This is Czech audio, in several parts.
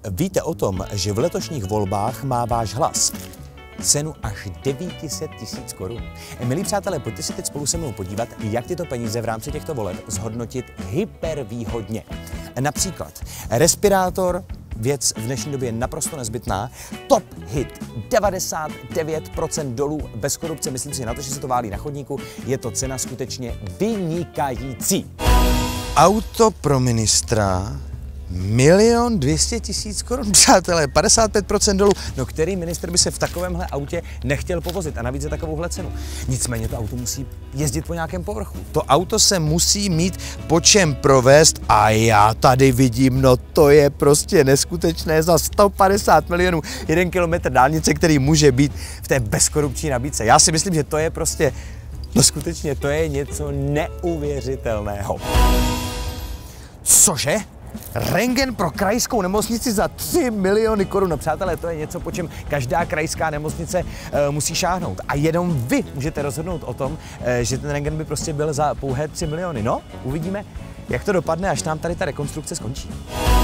Víte o tom, že v letošních volbách má váš hlas cenu až 900 000 korun? Milí přátelé, pojďte si teď spolu se mnou podívat, jak tyto peníze v rámci těchto voleb zhodnotit hypervýhodně. Například respirátor, věc v dnešní době naprosto nezbytná, top hit, 99% dolů bez korupce, myslím si, na to, že se to válí na chodníku, je to cena skutečně vynikající. Auto pro ministra 1 200 000 korun, přátelé, 55% dolů. No který ministr by se v takovémhle autě nechtěl povozit a navíc za takovouhle cenu? Nicméně to auto musí jezdit po nějakém povrchu. To auto se musí mít po čem provést a já tady vidím, no to je prostě neskutečné za 150 milionů 1 kilometr dálnice, který může být v té bezkorupční nabídce. Já si myslím, že to je prostě, no skutečně to je něco neuvěřitelného. Cože? Rentgen pro krajskou nemocnici za 3 miliony korun. No přátelé, to je něco, po čem každá krajská nemocnice musí šáhnout. A jenom vy můžete rozhodnout o tom, že ten rentgen by prostě byl za pouhé 3 miliony. No, uvidíme, jak to dopadne, až nám tady ta rekonstrukce skončí.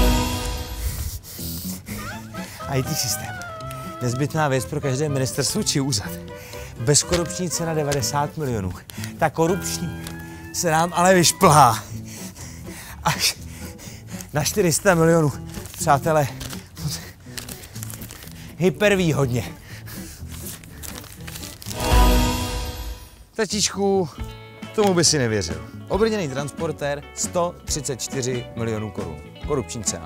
IT systém. Nezbytná věc pro každé ministerstvo či úřad. Bezkorupční cena 90 milionů. Ta korupční se nám ale vyšplhá až na 400 milionů. Přátelé, hypervýhodně. Tatíčku, tomu by si nevěřil. Obrněný transportér 134 milionů korun. Korupční cena.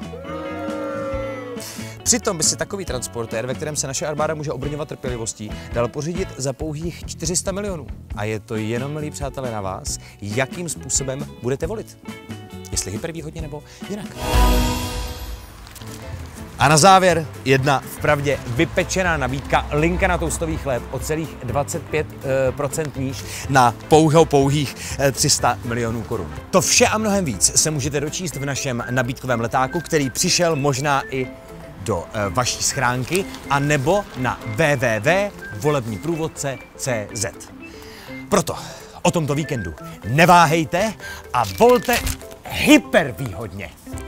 Přitom by si takový transportér, ve kterém se naše armáda může obrňovat trpělivostí, dal pořídit za pouhých 400 milionů. A je to jenom, milí přátelé, na vás, jakým způsobem budete volit. Jestli hypervýhodně nebo jinak. A na závěr vpravdě vypečená nabídka, linka na toastový chléb o celých 25% níž na pouhých 300 milionů korun. To vše a mnohem víc se můžete dočíst v našem nabídkovém letáku, který přišel možná i do vaší schránky, a nebo na www.volebniprůvodce.cz. Proto o tomto víkendu neváhejte a volte hypervýhodně.